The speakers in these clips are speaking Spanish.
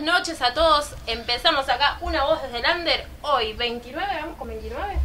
noches a todos. Empezamos acá Una Voz desde el Under. Hoy, 29, ¿vamos con 29?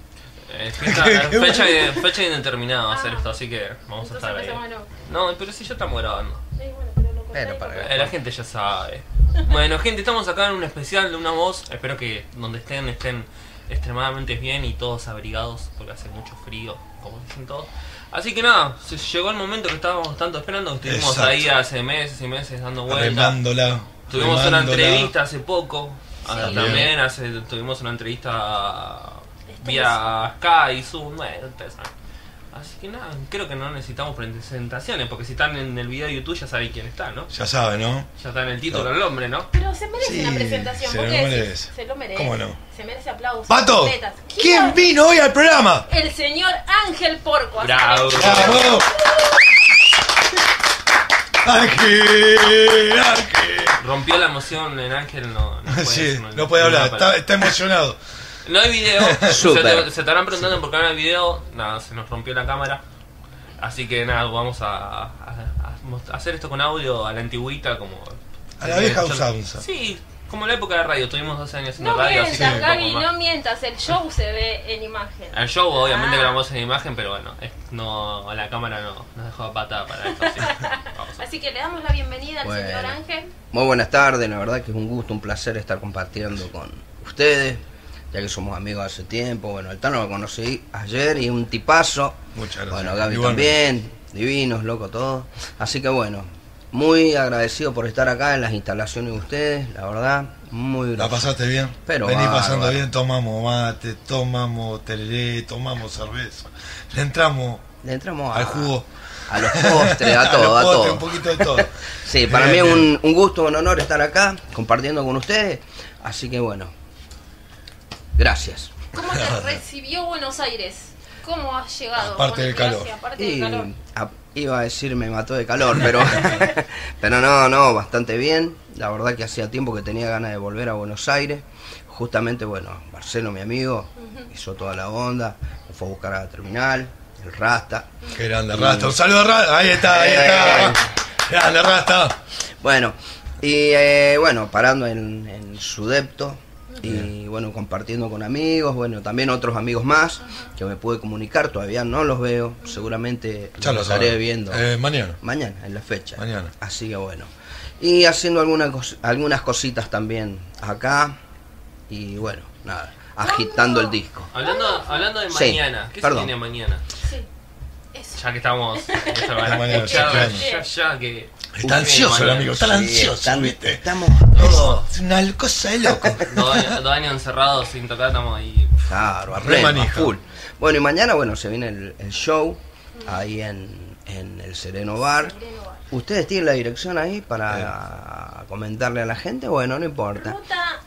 Fecha indeterminada va a ser esto, así que vamos a estar ahí. No, pero si ya estamos grabando. La gente ya sabe. Bueno, gente, estamos acá en un especial de Una Voz. Espero que donde estén extremadamente bien y todos abrigados, porque hace mucho frío, como dicen todos. Así que nada, llegó el momento que estábamos tanto esperando, que estuvimos ahí hace meses y meses dando vueltas. Tuvimos una entrevista hace poco, también tuvimos una entrevista vía Skype, Zoom, bueno, ustedes saben. Así que nada, creo que no necesitamos presentaciones, porque si están en el video de YouTube ya saben quién está, ¿no? Ya saben, ¿no? Ya está en el título el hombre, ¿no? Pero se merece una presentación, se ¿por lo qué merece. Se lo merece. ¿Cómo no? Se merece aplausos. ¡Pato! ¿Quién vino hoy al programa? El señor Ángel Porco. ¡Bravo! ¡Bravo! ¡Ángel! Rompió la emoción en Ángel, no puede hablar, está emocionado. No hay video. Súper. Se estarán preguntando por qué no hay video. Nada, se nos rompió la cámara. Así que nada, vamos a hacer esto con audio a la antigüita, como a la vieja usanza. Sí, como la época de radio. Tuvimos 12 años haciendo No radio. mientas, así que Gaby, no mientas. El show se ve en imagen. El show obviamente grabamos en imagen, pero bueno, no, la cámara no nos dejó patada para esto. Así que le damos la bienvenida al señor Ángel. Muy buenas tardes, la verdad que es un gusto, un placer estar compartiendo con ustedes, ya que somos amigos hace tiempo. Bueno, el Tano lo conocí ayer y un tipazo. Muchas gracias. Bueno, Gaby también, divinos, loco, todos. Así que bueno, muy agradecido por estar acá en las instalaciones de ustedes, la verdad, muy gracias. ¿La pasaste bien? Pero vení pasando bien, tomamos mate, tomamos tereré, tomamos cerveza. Le entramos al jugo. A los postres, a todo, a los postres, todo. Un poquito de todo. Sí, para mí es un gusto, un honor estar acá compartiendo con ustedes. Así que bueno, gracias. ¿Cómo te recibió Buenos Aires? ¿Cómo has llegado? Aparte del calor. Iba a decir me mató de calor, pero no, bastante bien. La verdad que hacía tiempo que tenía ganas de volver a Buenos Aires. Justamente, bueno, Marcelo, mi amigo, hizo toda la onda, me fue a buscar a la terminal, el Rasta. Qué grande Rasta, un saludo a Rasta, ahí está. Grande Rasta. Bueno, y parando en su depto. Y bueno, compartiendo con amigos, bueno, también otros amigos más que me pude comunicar, todavía no los veo, seguramente los estaré viendo mañana, en la fecha. Mañana. Así que bueno, y haciendo algunas cositas también acá, y bueno, nada, agitando el disco. Hablando de mañana, ¿qué se tiene mañana? Sí, eso. Ya que estamos Está ansioso el amigo, está ansioso, ¿viste? Estamos todos. Es una cosa de loco. 2 años encerrados sin tocar, estamos ahí. Claro, a full. Bueno, y mañana, se viene el show ahí en el Sereno Bar. ¿Ustedes tienen la dirección ahí para comentarle a la gente? Bueno, no importa. Ruta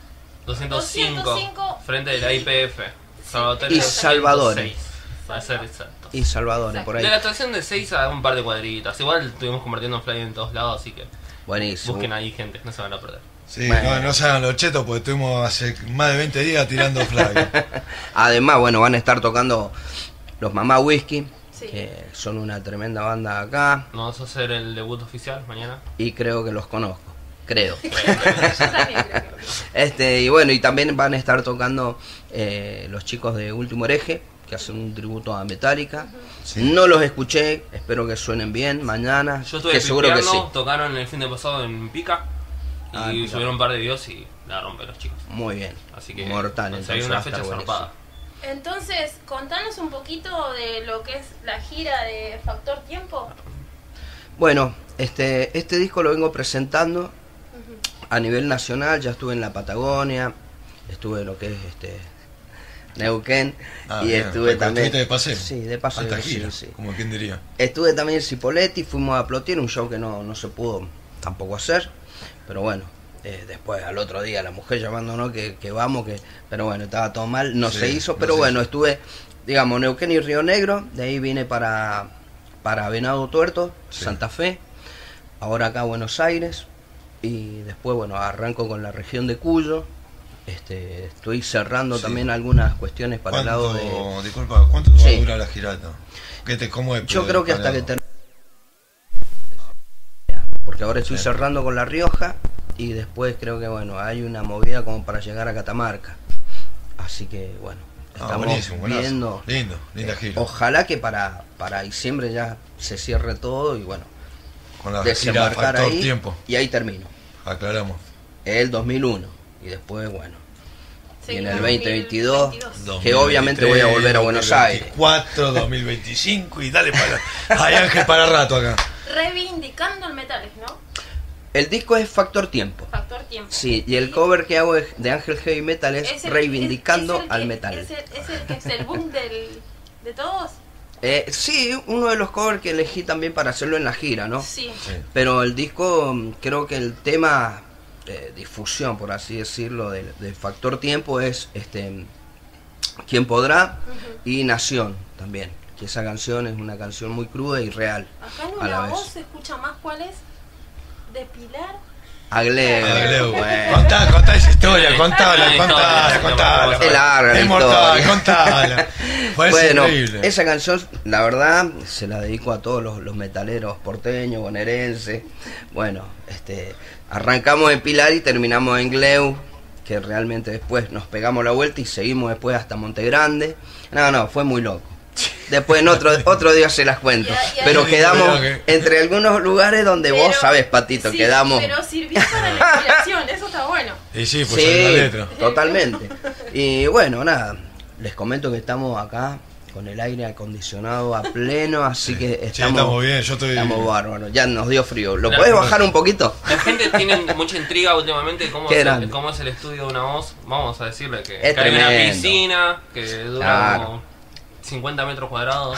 205, frente de la IPF. Salvador y Salvador. Para ser exacto. Y Salvador, por ahí. De la estación de 6 a un par de cuadritas. Igual estuvimos compartiendo flyer en todos lados, así que buenísimo. Busquen ahí gente, no se van a perder. Sí, no se hagan los chetos porque estuvimos hace más de 20 días tirando flyer. Además, van a estar tocando los Mamá Whisky, que son una tremenda banda acá. ¿No vas a hacer el debut oficial mañana? Y creo que los conozco. Creo. Yo también creo que y también van a estar tocando los chicos de Último Hereje, que hacen un tributo a Metallica. No los escuché, espero que suenen bien mañana. Yo estuve seguro que sí. Tocaron el fin de pasado en Pica y subieron un par de videos y la rompen los chicos. Muy bien. Así que mortal, hay una fecha zarpada. Entonces, contanos un poquito de lo que es la gira de Factor Tiempo. Bueno, este disco lo vengo presentando a nivel nacional. Ya estuve en la Patagonia, estuve en lo que es Neuquén, y bien. estuve también de paseo. Sí, de paseo. Sí. Como quien diría. Estuve también en Cipolletti, fuimos a Plotier, un show que no se pudo tampoco hacer, pero bueno, después al otro día la mujer llamándonos que vamos, pero bueno, estaba todo mal, se hizo, pero bueno, estuve, digamos, Neuquén y Río Negro, de ahí vine para Venado Tuerto, Santa Fe, ahora acá Buenos Aires, y después arranco con la región de Cuyo. Estoy cerrando también algunas cuestiones para el lado de... Disculpa, ¿cuánto va a durar la girata? ¿Cómo es? Yo creo que hasta que termine... Porque ahora estoy cerrando con La Rioja y después creo que bueno, hay una movida como para llegar a Catamarca. Así que bueno, estamos viendo. Linda gira. Ojalá que para diciembre ya se cierre todo y bueno, con la desembarcar gira ahí tiempo. Y ahí termino. Aclaramos. El 2001 y después bueno. Sí, y en el 2022, 2023, que obviamente voy a volver a Buenos Aires. 2024, 2025 y dale para... Hay Ángel para rato acá. Reivindicando el Metales, ¿no? El disco es Factor Tiempo. Factor Tiempo. Sí, y el cover que hago de Ángel Heavy Metal es Reivindicando al Metal. ¿Es el que es el boom de todos? Sí, uno de los covers que elegí también para hacerlo en la gira, ¿no? Sí. Pero el disco, creo que el tema... difusión, por así decirlo, de Factor Tiempo es Quien Podrá y Nación también, que esa canción es una canción muy cruda y real. Acá en una voz se escucha más. ¿Cuál es? De Pilar Agleu. Bueno. Contá esa historia, contala. Es larga la historia. Contala. Bueno, increíble. Esa canción, la verdad, se la dedico a todos los metaleros porteños, bonaerenses. Bueno, arrancamos en Pilar y terminamos en Gleu, que realmente después nos pegamos la vuelta y seguimos después hasta Montegrande. No, fue muy loco. Después en otro día se las cuento. Pero quedamos entre algunos lugares donde vos sabés, Patito, sí, quedamos... Pero sirvió para la inspiración, eso está bueno. Y sí, pues sí, la letra. Totalmente. Y bueno, nada, les comento que estamos acá con el aire acondicionado a pleno, así que estamos bien, estamos bárbaros, ya nos dio frío. ¿Lo podés bajar un poquito? La gente tiene mucha intriga últimamente de cómo es el estudio de una voz. Vamos a decirle que hay una piscina que dura como 50 metros cuadrados.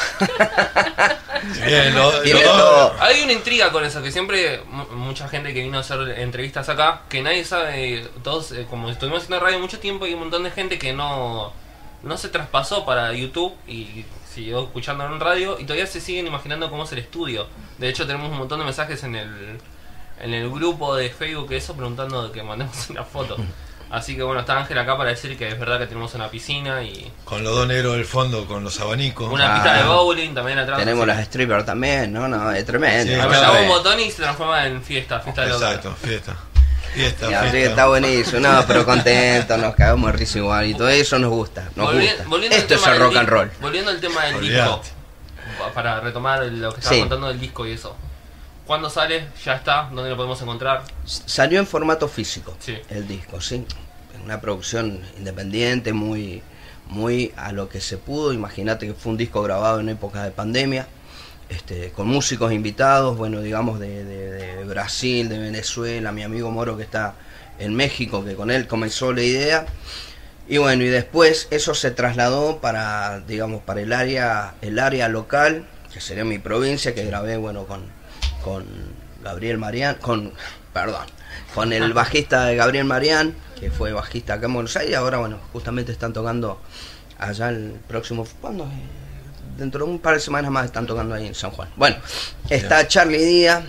Bien, hay una intriga con eso, que siempre mucha gente que vino a hacer entrevistas acá, que nadie sabe, todos, como estuvimos haciendo radio mucho tiempo, y un montón de gente que no se traspasó para YouTube y siguió escuchando en radio y todavía se siguen imaginando cómo es el estudio. De hecho tenemos un montón de mensajes en el grupo de Facebook preguntando de que mandemos una foto. Así que bueno, está Ángel acá para decir que es verdad que tenemos una piscina y... Con los dos negros del fondo, con los abanicos. Una pista de bowling también atrás. Tenemos las strippers también, no, es tremendo. Sí, apretamos un botón y se transforma en fiesta de loca. Exacto, fiesta. Está buenísimo, no, pero contento, nos cagamos de risa igual y todo eso nos gusta, volviendo esto es el rock and roll. Volviendo al tema del disco, para retomar lo que estaba contando del disco y eso. ¿Cuándo sale? ¿Ya está? ¿Dónde lo podemos encontrar? Salió en formato físico, sí. El disco, sí. Una producción independiente, muy a lo que se pudo. Imagínate que fue un disco grabado en época de pandemia. Con músicos invitados, bueno, digamos de Brasil, de Venezuela, mi amigo Moro que está en México, que con él comenzó la idea, y bueno, y después eso se trasladó para el área local, que sería mi provincia, que grabé, bueno, con Gabriel Marián, con el bajista de Gabriel Marián, que fue bajista acá en Buenos Aires, y ahora, bueno, justamente están tocando allá el próximo, ¿cuándo es? Dentro de un par de semanas más están tocando ahí en San Juan. Bueno, está Charlie Díaz,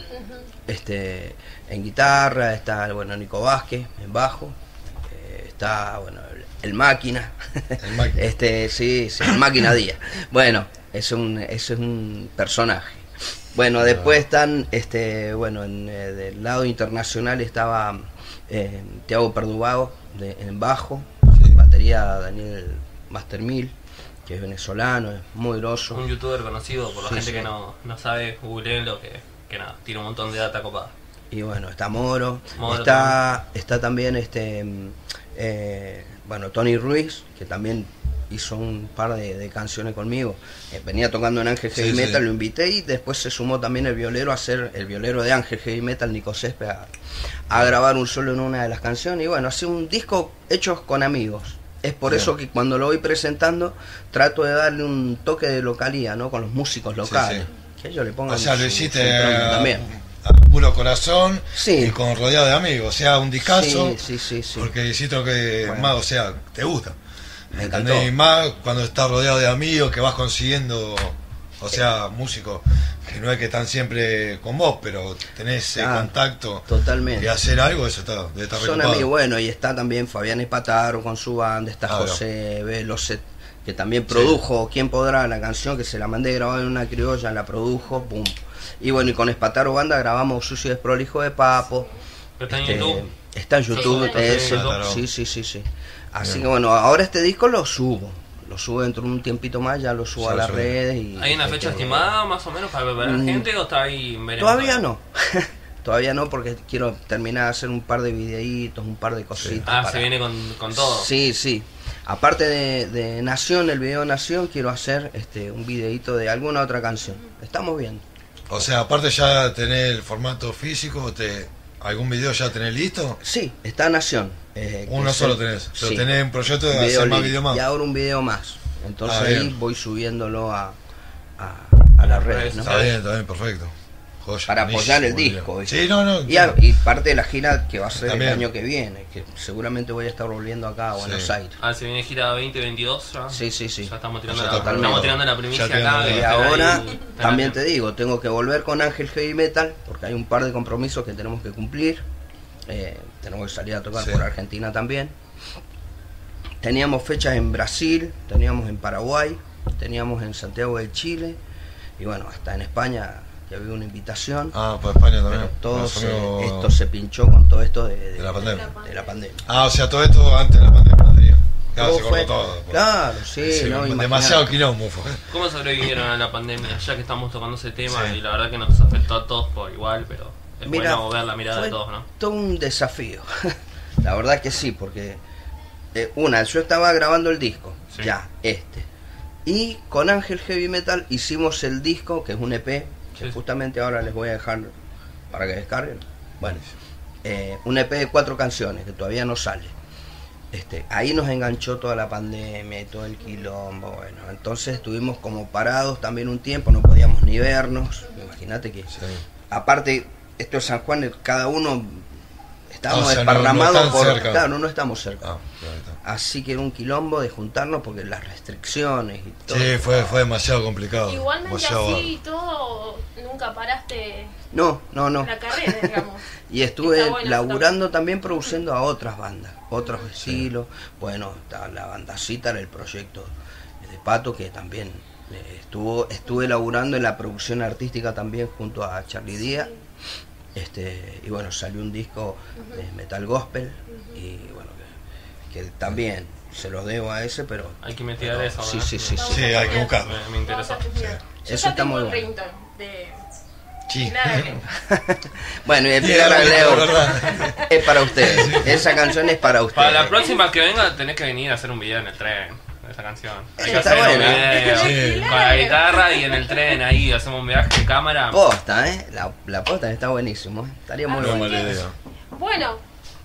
en guitarra, está, bueno, Nico Vázquez en bajo, está, bueno, el Máquina, sí, el Máquina Díaz. Bueno, ese es un personaje. Bueno, después están, bueno, del lado internacional estaba Tiago Perdubago en bajo, batería Daniel Mastermil, que es venezolano, es muy groso. Un youtuber conocido, por la gente que no sabe, googleenlo, que nada, tiene un montón de data copada. Y bueno, está Moro está también bueno, Tony Ruiz, que también hizo un par de canciones conmigo. Venía tocando en Ángel Heavy Metal, lo invité, y después se sumó también el violero de Ángel Heavy Metal, Nico Césped, a grabar un solo en una de las canciones. Y bueno, hace un disco hecho con amigos. Es por eso que cuando lo voy presentando trato de darle un toque de localidad, ¿no? Con los músicos locales. Que ellos le pongan. O sea, lo hiciste también. A puro rodeado de amigos, o sea, un discazo. Sí. Porque hiciste lo que más, o sea, te gusta. Me encantó. Y más cuando estás rodeado de amigos que vas consiguiendo, o sea, músicos que no es que están siempre con vos, pero tenés ese contacto. Totalmente. Y hacer algo, eso debe estar Son recopado. amigos, bueno, y está también Fabián Espataro con su banda, está José Veloset, que también produjo Quien Podrá, la canción que se la mandé grabada en una criolla, la produjo, pum. Y bueno, y con Espataro Banda grabamos Sucio y Desprolijo de Papo. ¿Pero está en YouTube? Está en YouTube, sí. Así que bueno, ahora este disco lo subo dentro de un tiempito más, ya lo subo a las redes. ¿Hay una fecha estimada más o menos para ver a la gente o está ahí? Todavía no. Todavía no, porque quiero terminar de hacer un par de videitos, un par de cositas. Se viene con todo. Sí. Aparte de Nación, el video Nación, quiero hacer un videito de alguna otra canción. Estamos viendo. O sea, aparte ya tenés el formato físico, ¿algún video ya tenés listo? Sí, está Nación. Uno solo tenés, pero sí. Tenés un proyecto de hacer más video más. Y ahora un video más. Entonces ahí voy subiéndolo a las redes, ¿no? Está bien, perfecto. Joya, para apoyar el disco. Sí, no. Y parte de la gira que va a ser también el año que viene, que seguramente voy a estar volviendo acá a Buenos Aires. Se viene gira 2022 ya. Sí. Ya estamos tirando la primicia acá. Y ahora, también te digo, tengo que volver con Ángel Heavy Metal, porque hay un par de compromisos que tenemos que cumplir. Tenemos que salir a tocar por Argentina también. Teníamos fechas en Brasil, teníamos en Paraguay, teníamos en Santiago de Chile, y bueno, hasta en España que había una invitación. Por España también. Pero esto se pinchó con todo esto de la pandemia. O sea, todo esto antes de la pandemia. Claro, se cortó todo. Claro, sí. Demasiado quilombo fue. ¿Cómo sobrevivieron a la pandemia? Ya que estamos tocando ese tema y la verdad que nos afectó a todos por igual, pero es bueno ver la mirada de todos, ¿no? Todo un desafío. La verdad que sí, porque yo estaba grabando el disco, y con Ángel Heavy Metal hicimos el disco, que es un EP, que justamente ahora les voy a dejar para que descarguen. Bueno, un EP de 4 canciones que todavía no sale. Ahí nos enganchó toda la pandemia y todo el quilombo. Bueno, entonces estuvimos como parados también un tiempo, no podíamos ni vernos. Imagínate que, aparte, esto es San Juan, cada uno estábamos desparramados no estamos cerca. Así que era un quilombo de juntarnos porque las restricciones y todo. Sí, fue demasiado complicado. Igualmente así y todo, nunca paraste no. la carrera, digamos. Y estuve laburando también produciendo a otras bandas, otros estilos. Bueno, la banda Citar, el proyecto de Pato, que también estuve laburando en la producción artística también junto a Charlie Díaz. Y bueno, salió un disco de metal gospel y bueno, que también se lo debo a ese, pero hay que investigar eso. Sí, hay que buscarlo. Me interesa. Eso está muy bueno. Claro. Bueno, y el Leo es para ustedes. Esa canción es para ustedes. Para la próxima que venga tenés que venir a hacer un video en el tren. Esa canción. Hay que hacer un video con la guitarra y en el tren ahí hacemos un viaje de cámara. Posta, la posta está buenísimo. Estaría muy buena idea. Bueno,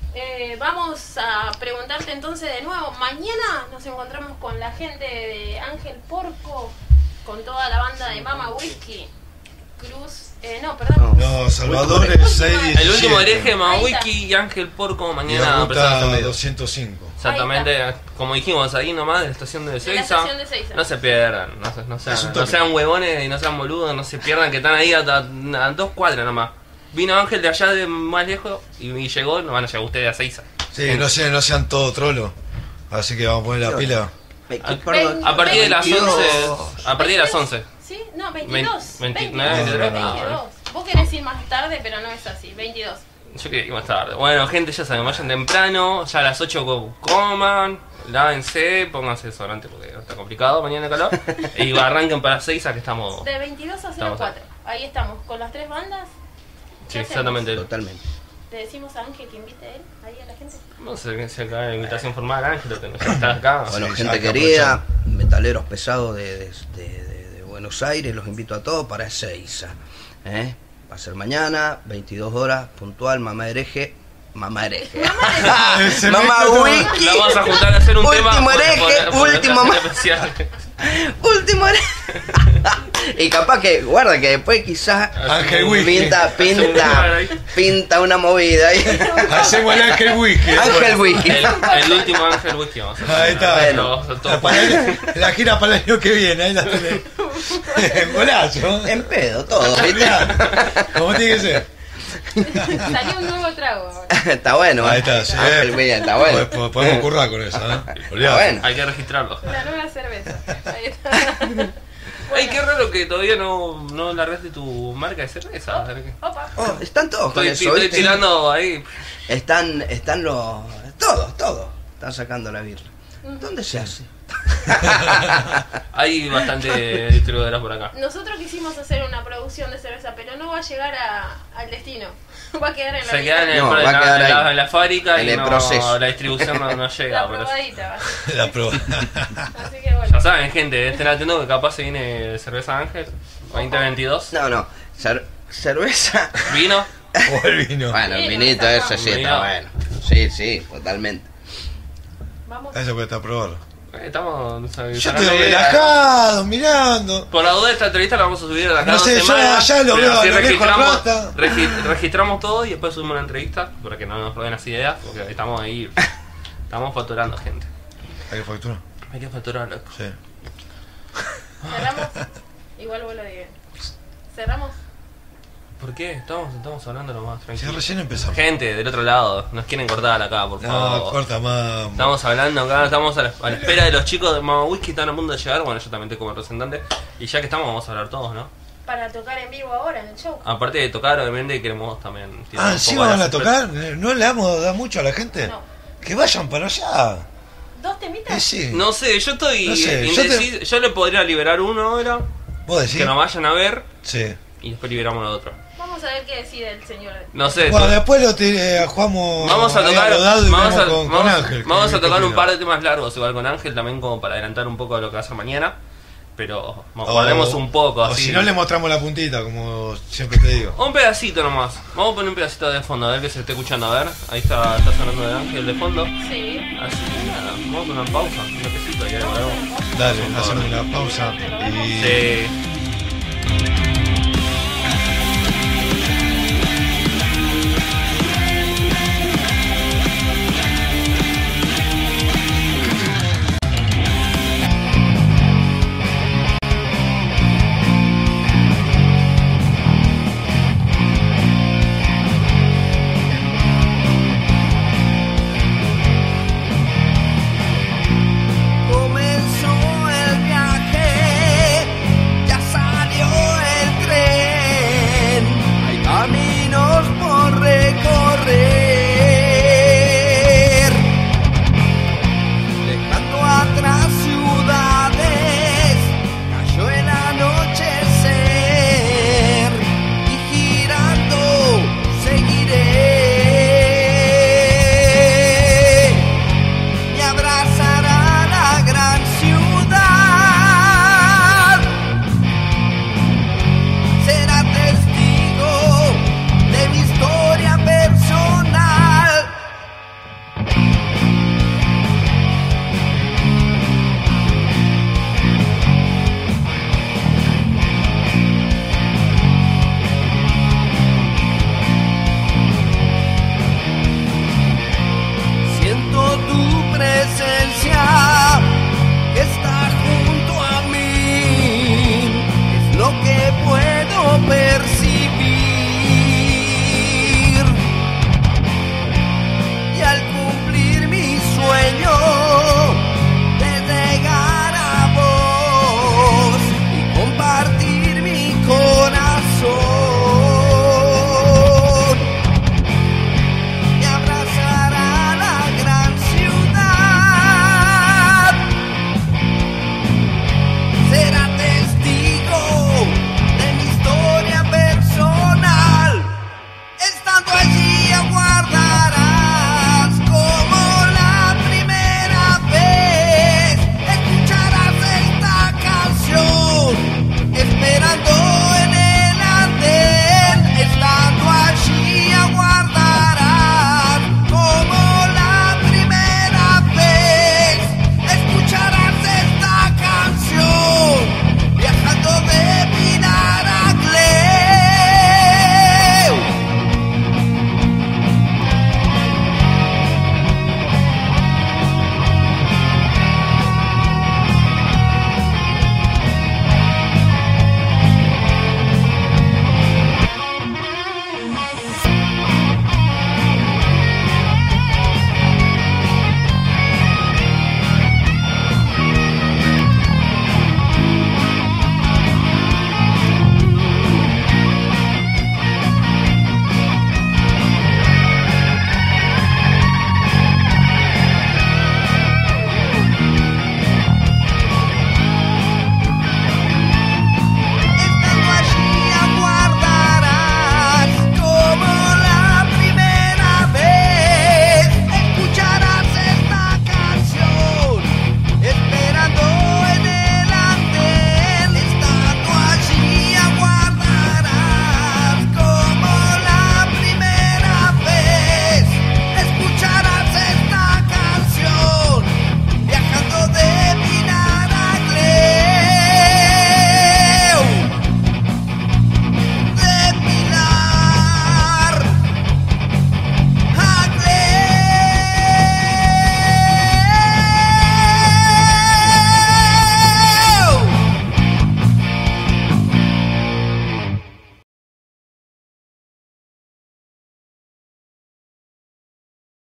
vamos a preguntarte entonces de nuevo. Mañana nos encontramos con la gente de Ángel Porco, con toda la banda de Mama Whisky, Cruz. No, Salvador es 617. El último hereje de Mama Whisky y Ángel Porco mañana. Ruta 205. Exactamente, como dijimos ahí nomás, de la estación de Ezeiza. No se pierdan, no sean huevones y no sean boludos, no se pierdan que están ahí a 2 cuadras nomás. Vino Ángel de allá de más lejos y llegó, no van a llegar ustedes a Ezeiza. Sí, no sean todos trolos. Así que vamos a poner la pila. A partir de las 11. ¿Sí? No, 22. 22. Vos querés ir más tarde, pero no es así, 22. Yo quería ir más tarde. Bueno, gente, ya saben, vayan temprano, ya a las 8 coman, lávense, pónganse desodorante porque está complicado, mañana calor. Y arranquen para 6 a que estamos... De 22 a 04. Ahí estamos, con las 3 bandas. Sí, exactamente. Totalmente. ¿Le decimos a Ángel que invite a él, ahí a la gente? No sé si acá hay invitación formal a Ángel, que no está acá. Bueno, gente querida, metaleros pesados de Buenos Aires, los invito a todos para Ezeiza. Va a ser mañana, 22 horas, puntual, Mamá Hereje. Mamá Whisky. La vamos a juntar a hacer un último tema. Último hereje. Y capaz que, guarda que después quizás pinta una movida ahí. Hacemos el Ángel Whisky. El último Ángel Whisky. Ahí está. La gira para el año que viene, ahí la tenés. En golazo. En pedo, todo. ¿Cómo tiene que ser? Salió un nuevo trago. Está bueno. Ahí está, sí. Está bueno. Podemos currar con eso, Bueno. Hay que registrarlo. La nueva cerveza. Ahí está. Ay, qué raro que todavía no largaste tu marca de cerveza. Opa. Están todos con eso. Estoy tirando ahí. Están los... Todos. Están sacando la birra. ¿Dónde se hace? Hay bastante distribuidoras por acá. Nosotros quisimos hacer una producción de cerveza, pero no va a llegar al destino. Va a quedar en la se queda en la fábrica en y el proceso. La distribución no llega. La probadita va a ser. La prueba. Así que bueno. Ya saben, gente, estén atentos que capaz se viene cerveza Ángel 2022. No. Cerveza. ¿Vino? O el vino. Bueno, el vinito ese sí está bueno. Sí, totalmente. Vamos. Eso puede estar probarlo. Estamos yo estoy relajado, mirando. Por la duda, esta entrevista la vamos a subir a la no sé, ya lo veo, registramos todo y después subimos una entrevista para que no nos roben las ideas, porque estamos ahí, estamos facturando, gente. ¿Hay que facturar? Hay que facturar, loco. Sí. ¿Cerramos? Igual vos lo digas. ¿Cerramos? ¿Por qué? Estamos hablando nomás, tranquilo. Si recién empezamos. Gente, del otro lado, nos quieren cortar acá, por favor. No, corta más. Estamos hablando acá, estamos a la espera de los chicos de Mama Whisky, están a punto de llegar. Bueno, yo también estoy como representante. Y ya que estamos, vamos a hablar todos, ¿no? Para tocar en vivo ahora en el show. Aparte de tocar, obviamente queremos también... ¿Sí van a tocar? ¿No le vamos a dar mucho a la gente? No. Que vayan para allá. ¿2 temitas? Sí. No sé, yo estoy indeciso. Yo le podría liberar uno ahora. ¿Vos decís? Que nos vayan a ver. Sí. Y después liberamos el otro. Vamos a ver qué decide el señor. No sé. Bueno, después lo jugamos. Vamos a tocar, con Ángel. Vamos a tocar un par de temas largos igual con Ángel también, como para adelantar un poco de lo que va a hacer mañana. Pero guardemos un poco así. O si no, le mostramos la puntita, como siempre te digo. Un pedacito nomás. Vamos a poner un pedacito de fondo, a ver que se esté escuchando. A ver, ahí está sonando de Ángel de fondo. Sí. Así que nada, vamos a poner una pausa, un toquecito y ahí volvemos. Dale, hacemos una pausa y. Sí.